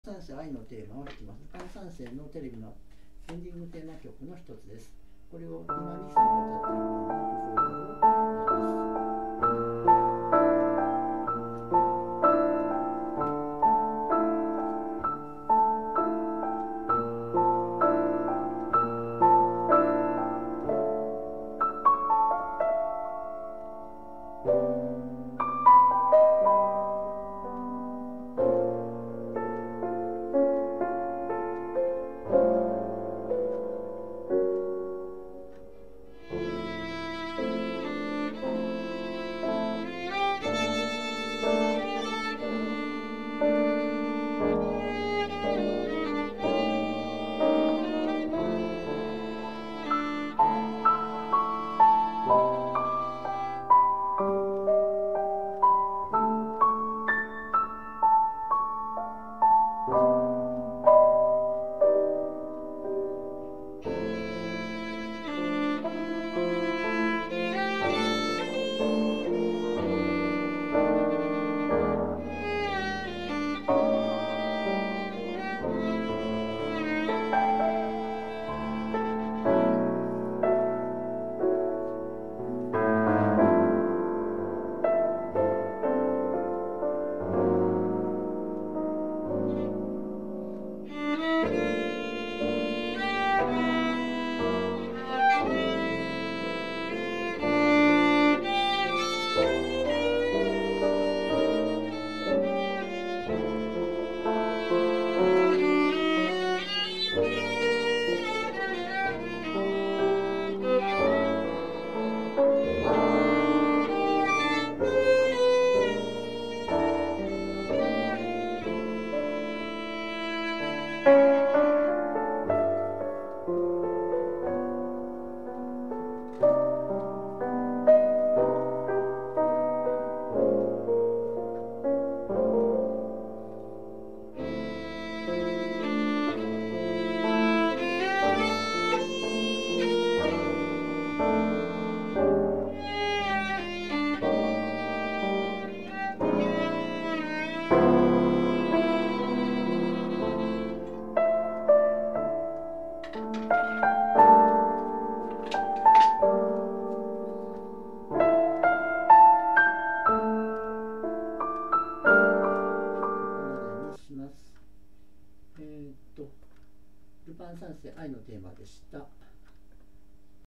三世愛のテーマを弾きます。ルパン三世のテレビのエンディングテーマ曲の一つです。これを今ミさんが歌っているようなところをやります。ルパン三世愛のテーマでした。